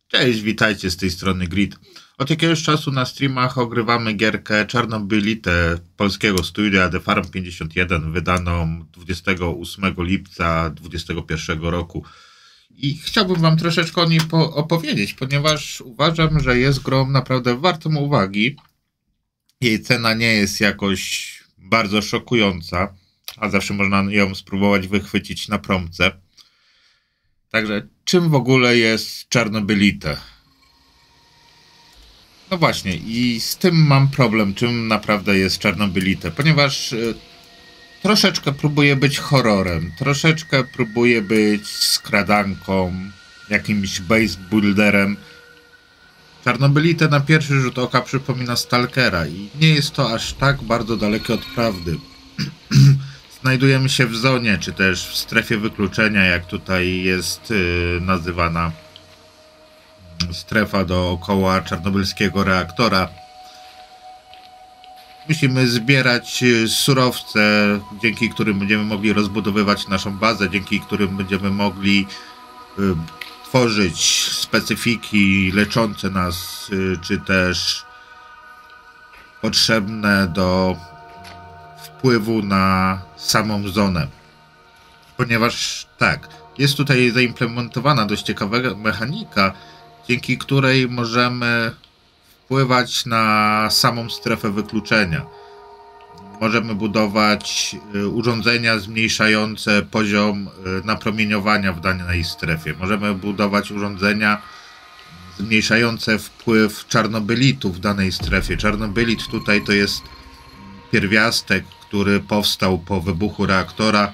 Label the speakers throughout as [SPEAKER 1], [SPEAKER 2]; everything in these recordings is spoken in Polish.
[SPEAKER 1] Cześć, witajcie z tej strony Grid. Od jakiegoś czasu na streamach ogrywamy gierkę Czarnobylite polskiego studia The Farm 51, wydaną 28 lipca 2021 roku. I chciałbym wam troszeczkę o niej opowiedzieć, ponieważ uważam, że jest grą naprawdę wartą uwagi. Jej cena nie jest jakoś bardzo szokująca, a zawsze można ją spróbować wychwycić na promce. Także czym w ogóle jest Czarnobylite? No właśnie, i z tym mam problem, czym naprawdę jest Czarnobylite, ponieważ troszeczkę próbuje być horrorem, troszeczkę próbuje być skradanką, jakimś base builderem. Czarnobylite na pierwszy rzut oka przypomina Stalkera i nie jest to aż tak bardzo dalekie od prawdy. Znajdujemy się w zonie, czy też w strefie wykluczenia, jak tutaj jest nazywana strefa dookoła czarnobylskiego reaktora. Musimy zbierać surowce, dzięki którym będziemy mogli rozbudowywać naszą bazę, dzięki którym będziemy mogli tworzyć specyfiki leczące nas, czy też potrzebne do wpływu na samą zonę. Ponieważ tak, jest tutaj zaimplementowana dość ciekawa mechanika, dzięki której możemy wpływać na samą strefę wykluczenia. Możemy budować urządzenia zmniejszające poziom napromieniowania w danej strefie. Możemy budować urządzenia zmniejszające wpływ czarnobylitu w danej strefie. Czarnobylit tutaj to jest pierwiastek, który powstał po wybuchu reaktora,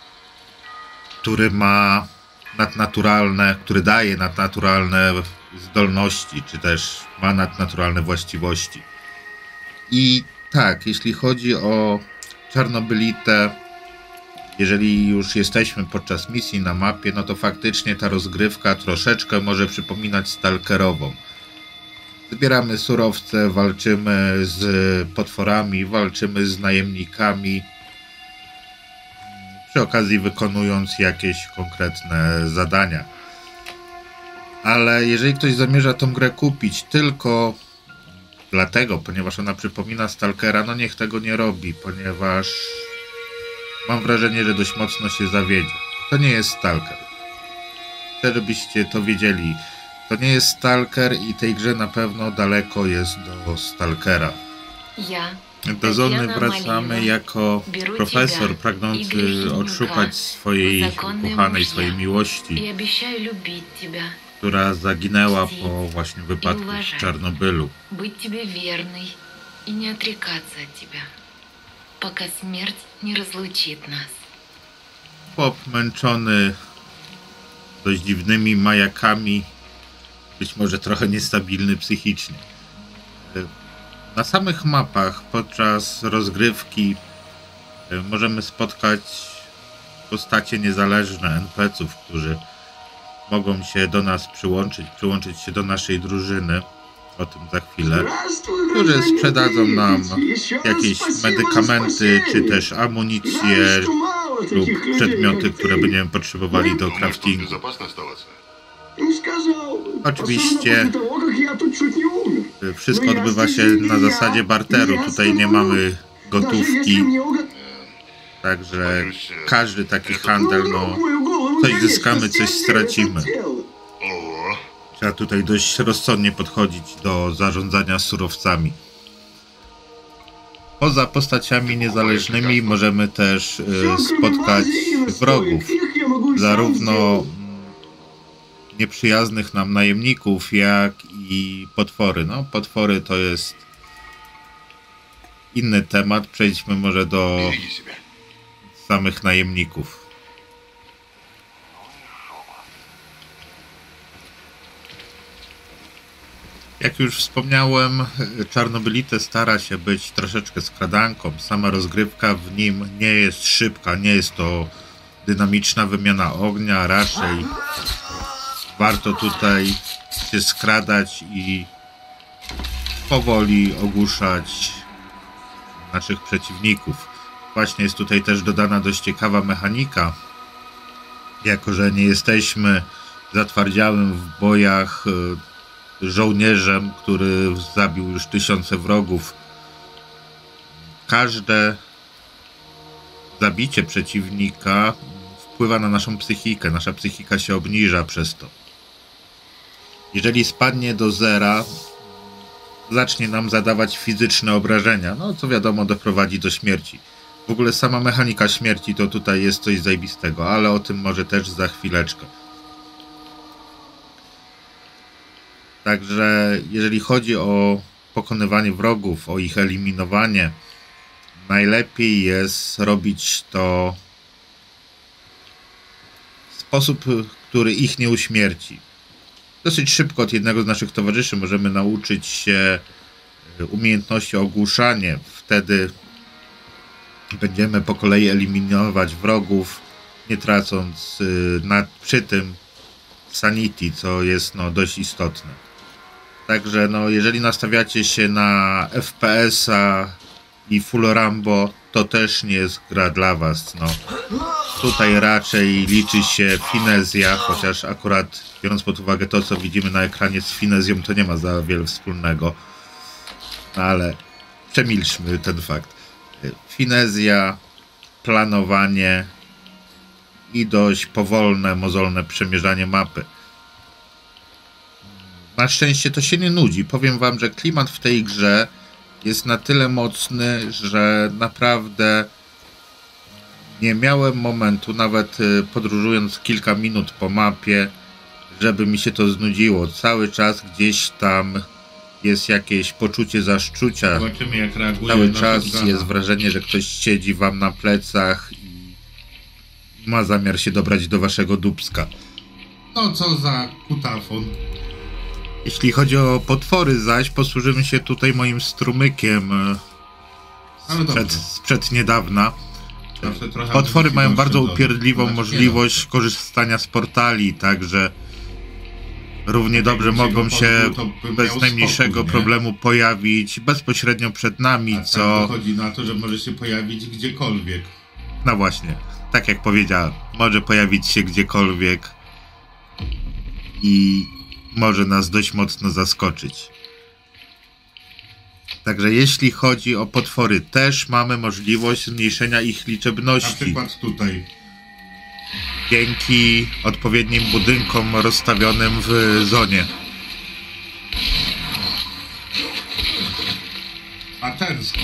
[SPEAKER 1] który daje nadnaturalne zdolności, czy też ma nadnaturalne właściwości. I tak, jeśli chodzi o Czarnobylite, jeżeli już jesteśmy podczas misji na mapie, no to faktycznie ta rozgrywka troszeczkę może przypominać stalkerową. Zbieramy surowce, walczymy z potworami, walczymy z najemnikami, przy okazji wykonując jakieś konkretne zadania. Ale jeżeli ktoś zamierza tą grę kupić tylko dlatego, ponieważ ona przypomina Stalkera, no niech tego nie robi, ponieważ mam wrażenie, że dość mocno się zawiedzie. To nie jest Stalker. Chcę, żebyście to wiedzieli. To nie jest Stalker i tej grze na pewno daleko jest do Stalkera. Do Zony wracamy jako profesor pragnący odszukać swojej ukochanej, swojej miłości, która zaginęła po właśnie wypadku w Czarnobylu.
[SPEAKER 2] Być Ciebie wiernej i nie odrekаться od Ciebie, пока śmierć nie rozluczy nas.
[SPEAKER 1] Chłop męczony dość dziwnymi majakami, być może trochę niestabilny psychicznie. Na samych mapach podczas rozgrywki możemy spotkać postacie niezależne, NPC-ów, którzy mogą się do nas przyłączyć się do naszej drużyny, o tym za chwilę, którzy sprzedadzą nam jakieś medykamenty, czy też amunicję lub przedmioty, które będziemy potrzebowali do craftingu. Oczywiście wszystko odbywa się na zasadzie barteru, tutaj nie mamy gotówki, także każdy taki handel, no coś zyskamy, coś stracimy. Trzeba tutaj dość rozsądnie podchodzić do zarządzania surowcami. Poza postaciami niezależnymi możemy też spotkać wrogów, zarówno nieprzyjaznych nam najemników, jak i potwory. No, potwory to jest inny temat. Przejdźmy może do samych najemników. Jak już wspomniałem, Czarnobylite stara się być troszeczkę skradanką. Sama rozgrywka w nim nie jest szybka, nie jest to dynamiczna wymiana ognia, raczej warto tutaj się skradać i powoli ogłuszać naszych przeciwników. Właśnie jest tutaj też dodana dość ciekawa mechanika. Jako że nie jesteśmy zatwardziałym w bojach żołnierzem, który zabił już tysiące wrogów. Każde zabicie przeciwnika wpływa na naszą psychikę. Nasza psychika się obniża przez to. Jeżeli spadnie do zera, zacznie nam zadawać fizyczne obrażenia, no co wiadomo doprowadzi do śmierci. W ogóle sama mechanika śmierci to tutaj jest coś zajebistego, ale o tym może też za chwileczkę. Także jeżeli chodzi o pokonywanie wrogów, o ich eliminowanie, najlepiej jest robić to w sposób, który ich nie uśmierci. Dosyć szybko od jednego z naszych towarzyszy możemy nauczyć się umiejętności ogłuszania. Wtedy będziemy po kolei eliminować wrogów, nie tracąc przy tym sanity, co jest dość istotne. Także jeżeli nastawiacie się na FPS-a i full Rambo, to też nie jest gra dla was. Tutaj raczej liczy się finezja, chociaż akurat biorąc pod uwagę to, co widzimy na ekranie z finezją, to nie ma za wiele wspólnego. Ale przemilczmy ten fakt. Finezja, planowanie i dość powolne, mozolne przemierzanie mapy. Na szczęście to się nie nudzi. Powiem wam, że klimat w tej grze jest na tyle mocny, że naprawdę nie miałem momentu, nawet podróżując kilka minut po mapie, żeby mi się to znudziło. Cały czas gdzieś tam jest jakieś poczucie zaszczucia.
[SPEAKER 3] Zobaczymy, jak reaguje
[SPEAKER 1] Cały
[SPEAKER 3] na
[SPEAKER 1] czas
[SPEAKER 3] shotguna.
[SPEAKER 1] jest wrażenie, że ktoś siedzi wam na plecach i ma zamiar się dobrać do waszego dupska.
[SPEAKER 3] No co za kutafon.
[SPEAKER 1] Jeśli chodzi o potwory zaś, posłużymy się tutaj moim strumykiem
[SPEAKER 3] Ale dobrze.
[SPEAKER 1] sprzed niedawna.
[SPEAKER 3] Zawsze trochę
[SPEAKER 1] Potwory mają bardzo
[SPEAKER 3] doszedł do-
[SPEAKER 1] upierdliwą
[SPEAKER 3] znaczy,
[SPEAKER 1] możliwość korzystania z portali, także równie dobrze
[SPEAKER 3] jakby się
[SPEAKER 1] mogą
[SPEAKER 3] go
[SPEAKER 1] się
[SPEAKER 3] pozbył, to by
[SPEAKER 1] bez
[SPEAKER 3] miał
[SPEAKER 1] najmniejszego
[SPEAKER 3] spokój, nie?
[SPEAKER 1] problemu pojawić bezpośrednio przed nami,
[SPEAKER 3] A
[SPEAKER 1] co...
[SPEAKER 3] tak wychodzi na to, że może się pojawić gdziekolwiek.
[SPEAKER 1] No właśnie, tak jak powiedziałem, może pojawić się gdziekolwiek i może nas dość mocno zaskoczyć. Także jeśli chodzi o potwory, też mamy możliwość zmniejszenia ich
[SPEAKER 3] Na
[SPEAKER 1] liczebności
[SPEAKER 3] przykład tutaj.
[SPEAKER 1] dzięki odpowiednim budynkom rozstawionym w zonie.
[SPEAKER 3] A ten skąd?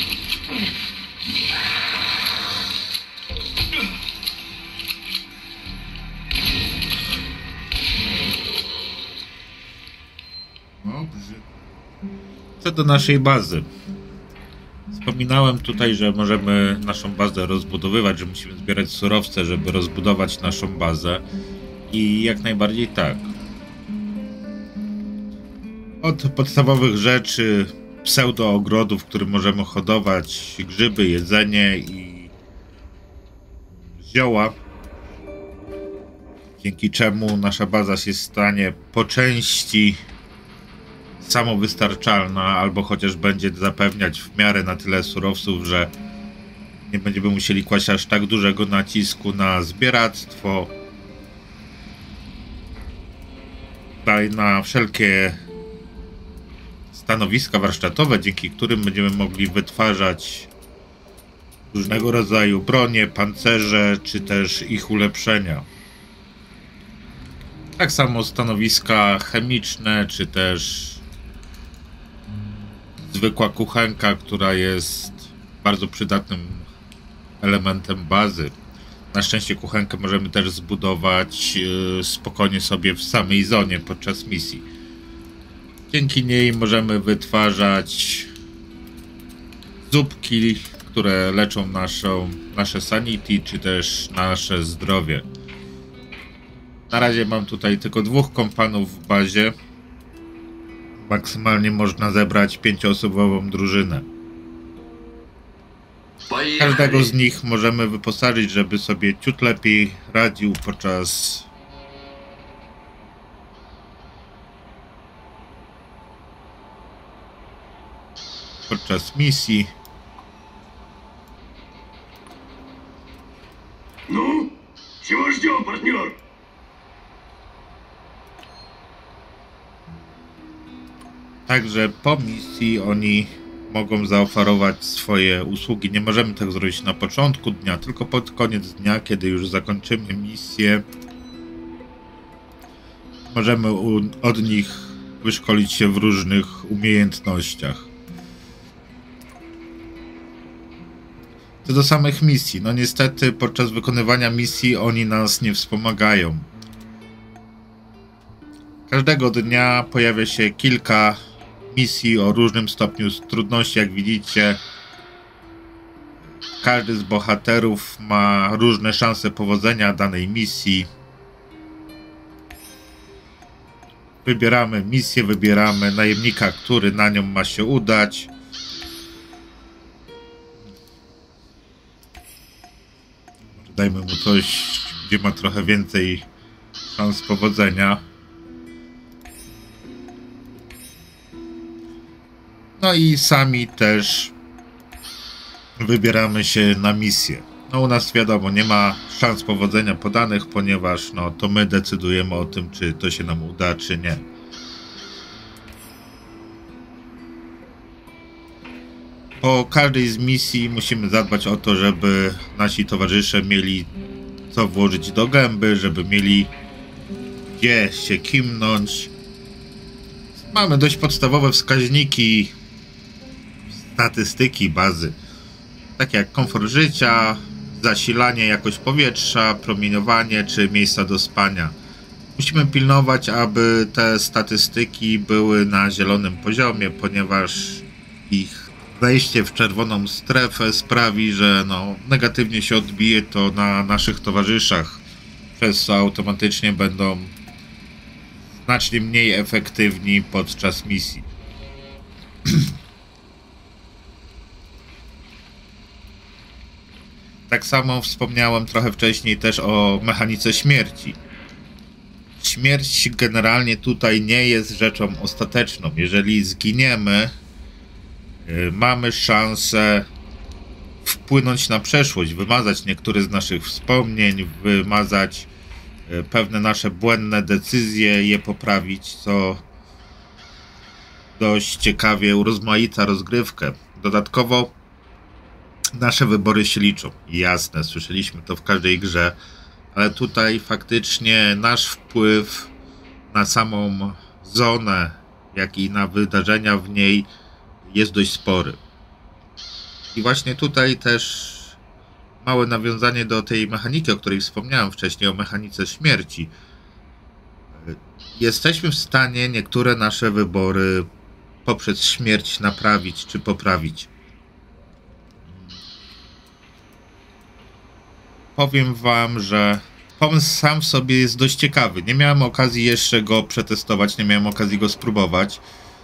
[SPEAKER 3] Dobrze.
[SPEAKER 1] Co do naszej bazy. Wspominałem tutaj, że możemy naszą bazę rozbudowywać, że musimy zbierać surowce, żeby rozbudować naszą bazę. I jak najbardziej tak. Od podstawowych rzeczy, pseudo-ogrodów, w którym możemy hodować grzyby, jedzenie i zioła, dzięki czemu nasza baza się stanie po części samowystarczalna, albo chociaż będzie zapewniać w miarę na tyle surowców, że nie będziemy musieli kłaść aż tak dużego nacisku na zbieractwo, na wszelkie stanowiska warsztatowe, dzięki którym będziemy mogli wytwarzać różnego rodzaju bronie, pancerze, czy też ich ulepszenia. Tak samo stanowiska chemiczne, czy też zwykła kuchenka, która jest bardzo przydatnym elementem bazy. Na szczęście kuchenkę możemy też zbudować spokojnie sobie w samej zonie podczas misji. Dzięki niej możemy wytwarzać zupki, które leczą nasze sanity, czy też nasze zdrowie. Na razie mam tutaj tylko 2 kompanów w bazie. Maksymalnie można zebrać 5-osobową drużynę. Każdego z nich możemy wyposażyć, żeby sobie ciut lepiej radził podczas misji.
[SPEAKER 4] Ну, чего ждем, партнер?
[SPEAKER 1] Także po misji oni mogą zaoferować swoje usługi. Nie możemy tego zrobić na początku dnia, tylko pod koniec dnia, kiedy już zakończymy misję. Możemy od nich wyszkolić się w różnych umiejętnościach. Co do samych misji, no niestety podczas wykonywania misji oni nas nie wspomagają. Każdego dnia pojawia się kilka misji o różnym stopniu trudności. Jak widzicie, każdy z bohaterów ma różne szanse powodzenia danej misji. Wybieramy misję, wybieramy najemnika, który na nią ma się udać. Dajmy mu coś, gdzie ma trochę więcej szans powodzenia. No i sami też wybieramy się na misję. No u nas wiadomo, nie ma szans powodzenia podanych, ponieważ no to my decydujemy o tym, czy to się nam uda, czy nie. Po każdej z misji musimy zadbać o to, żeby nasi towarzysze mieli co włożyć do gęby, żeby mieli gdzie się kimnąć. Mamy dość podstawowe wskaźniki, statystyki, bazy, takie jak komfort życia, zasilanie, jakość powietrza, promieniowanie czy miejsca do spania. Musimy pilnować, aby te statystyki były na zielonym poziomie, ponieważ ich wejście w czerwoną strefę sprawi, że no, negatywnie się odbije to na naszych towarzyszach, przez co automatycznie będą znacznie mniej efektywni podczas misji. Tak samo wspomniałem trochę wcześniej też o mechanice śmierci. Śmierć generalnie tutaj nie jest rzeczą ostateczną. Jeżeli zginiemy, mamy szansę wpłynąć na przeszłość, wymazać niektóre z naszych wspomnień, wymazać pewne nasze błędne decyzje, je poprawić, co dość ciekawie urozmaica rozgrywkę. Dodatkowo nasze wybory się liczą. Jasne, słyszeliśmy to w każdej grze, ale tutaj faktycznie nasz wpływ na samą zonę, jak i na wydarzenia w niej jest dość spory. I właśnie tutaj też małe nawiązanie do tej mechaniki, o której wspomniałem wcześniej, o mechanice śmierci. Jesteśmy w stanie niektóre nasze wybory poprzez śmierć naprawić czy poprawić. Powiem wam, że pomysł sam w sobie jest dość ciekawy. Nie miałem okazji jeszcze go przetestować, nie miałem okazji go spróbować.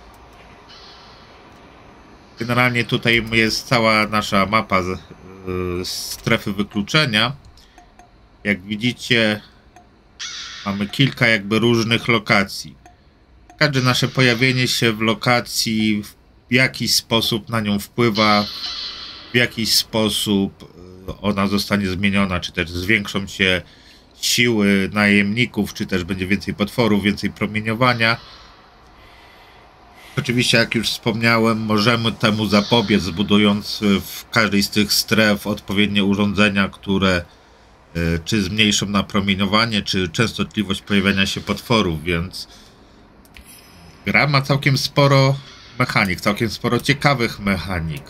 [SPEAKER 1] Generalnie tutaj jest cała nasza mapa strefy wykluczenia. Jak widzicie, mamy kilka jakby różnych lokacji. Każde nasze pojawienie się w lokacji w jakiś sposób na nią wpływa, w jakiś sposób ona zostanie zmieniona, czy też zwiększą się siły najemników, czy też będzie więcej potworów, więcej promieniowania. Oczywiście, jak już wspomniałem, możemy temu zapobiec, budując w każdej z tych stref odpowiednie urządzenia, które czy zmniejszą napromieniowanie, czy częstotliwość pojawiania się potworów, więc gra ma całkiem sporo mechanik, całkiem sporo ciekawych mechanik.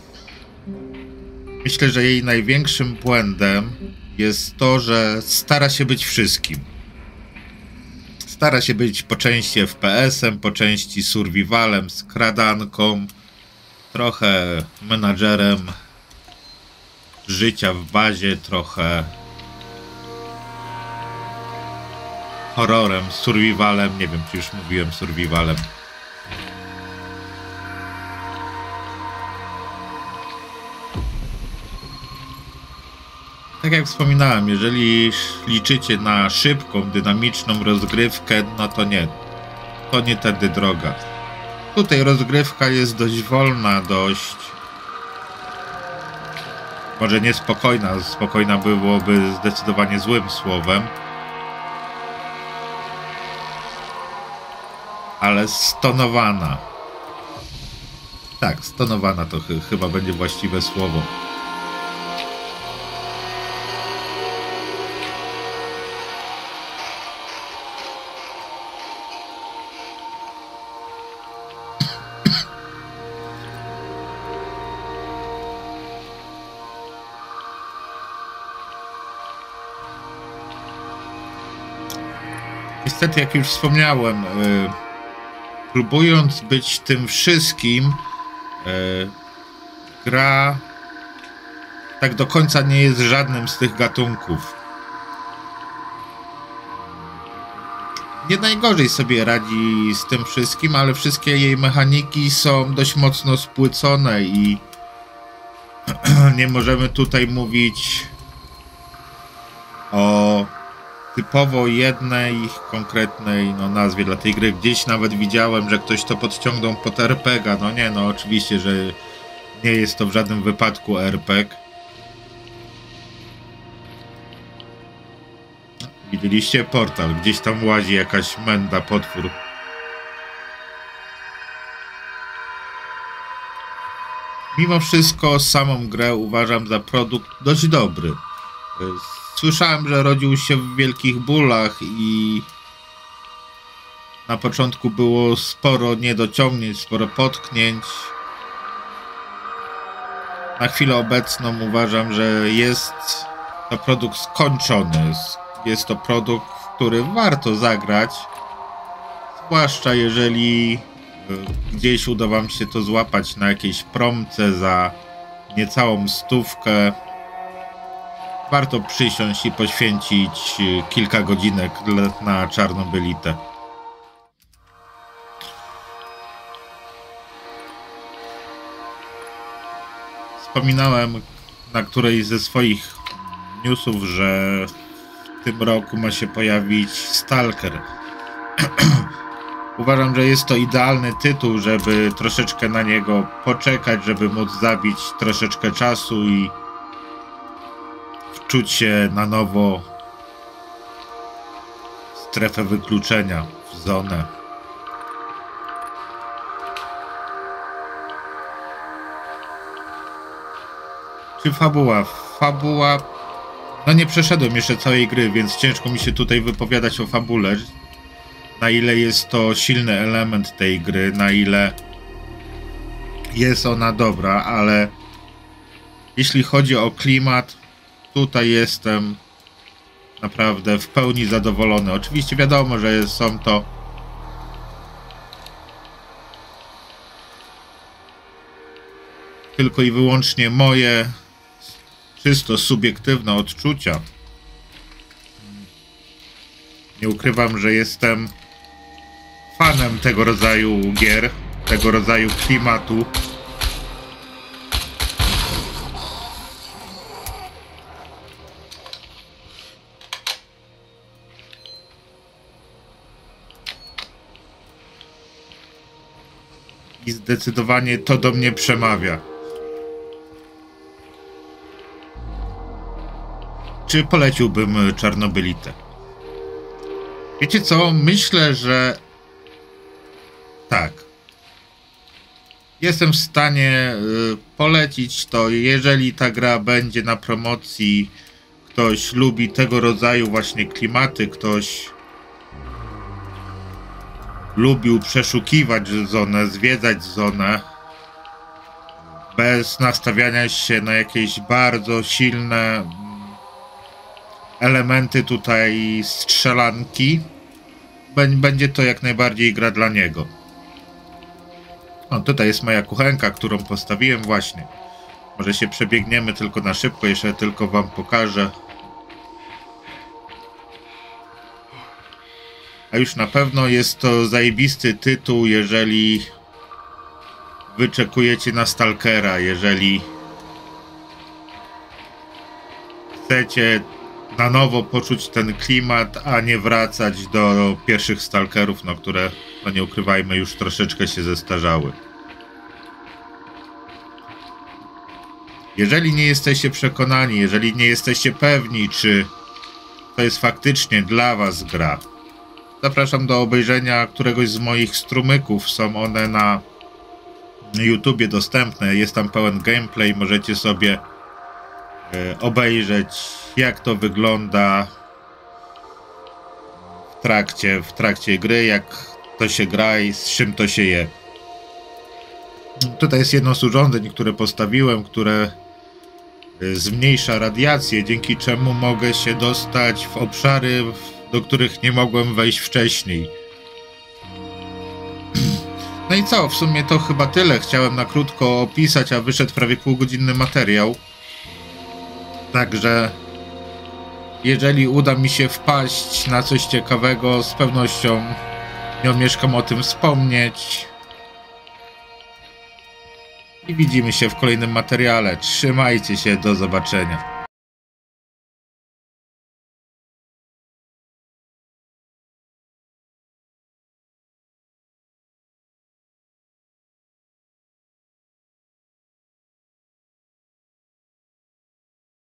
[SPEAKER 1] Myślę, że jej największym błędem jest to, że stara się być wszystkim. Stara się być po części FPS-em, po części survivalem, skradanką, trochę menadżerem życia w bazie, trochę horrorem, survivalem. Nie wiem, czy już mówiłem survivalem. Tak jak wspominałem, jeżeli liczycie na szybką, dynamiczną rozgrywkę, no to nie. To nie tędy droga. Tutaj rozgrywka jest dość wolna, dość... może niespokojna. Spokojna byłoby zdecydowanie złym słowem. Ale stonowana. Tak, stonowana to chyba będzie właściwe słowo. Niestety, jak już wspomniałem, próbując być tym wszystkim, gra tak do końca nie jest żadnym z tych gatunków. Nie najgorzej sobie radzi z tym wszystkim, ale wszystkie jej mechaniki są dość mocno spłycone i nie możemy tutaj mówić o typowo jednej konkretnej nazwie dla tej gry. Gdzieś nawet widziałem, że ktoś to podciągnął pod RPG. No nie, no oczywiście, że nie jest to w żadnym wypadku RPG. Widzieliście portal, gdzieś tam łazi jakaś menda, potwór. Mimo wszystko samą grę uważam za produkt dość dobry. Słyszałem, że rodził się w wielkich bólach i na początku było sporo niedociągnięć, sporo potknięć. Na chwilę obecną uważam, że jest to produkt skończony. Jest to produkt, w który warto zagrać. Zwłaszcza jeżeli gdzieś uda wam się to złapać na jakiejś promce za niecałą 100. Warto przysiąść i poświęcić kilka godzinek na Czarnobylitę. Wspominałem na którejś ze swoich newsów, że w tym roku ma się pojawić Stalker. Uważam, że jest to idealny tytuł, żeby troszeczkę na niego poczekać, żeby móc zabić troszeczkę czasu i wczuć się na nowo w strefę wykluczenia, w zonę. Czy fabuła? Fabuła... No nie przeszedłem jeszcze całej gry, więc ciężko mi się tutaj wypowiadać o fabule. Na ile jest to silny element tej gry, na ile jest ona dobra, ale jeśli chodzi o klimat, tutaj jestem naprawdę w pełni zadowolony. Oczywiście wiadomo, że są to tylko i wyłącznie moje czysto subiektywne odczucia. Nie ukrywam, że jestem fanem tego rodzaju gier, tego rodzaju klimatu. I zdecydowanie to do mnie przemawia. Czy poleciłbym Czarnobylitę? Wiecie co? Myślę, że tak. Jestem w stanie polecić to, jeżeli ta gra będzie na promocji, ktoś lubi tego rodzaju właśnie klimaty, ktoś lubił przeszukiwać zonę, zwiedzać zonę bez nastawiania się na jakieś bardzo silne elementy tutaj strzelanki, będzie to jak najbardziej gra dla niego. O, tutaj jest moja kuchenka, którą postawiłem właśnie. Może się przebiegniemy tylko na szybko, jeszcze tylko wam pokażę. A już na pewno jest to zajebisty tytuł, jeżeli wyczekujecie na Stalkera, jeżeli chcecie na nowo poczuć ten klimat, a nie wracać do pierwszych Stalkerów, no które, no nie ukrywajmy, już troszeczkę się zestarzały. Jeżeli nie jesteście przekonani, jeżeli nie jesteście pewni, czy to jest faktycznie dla was gra, zapraszam do obejrzenia któregoś z moich strumyków. Są one na YouTubie dostępne. Jest tam pełen gameplay. Możecie sobie obejrzeć, jak to wygląda w trakcie gry, jak to się gra i z czym to się je. Tutaj jest jedno z urządzeń, które postawiłem, które zmniejsza radiację, dzięki czemu mogę się dostać w obszary, do których nie mogłem wejść wcześniej. No i co? W sumie to chyba tyle. Chciałem na krótko opisać, a wyszedł prawie półgodzinny materiał. Także jeżeli uda mi się wpaść na coś ciekawego, z pewnością nie omieszkam o tym wspomnieć. I widzimy się w kolejnym materiale. Trzymajcie się, do zobaczenia.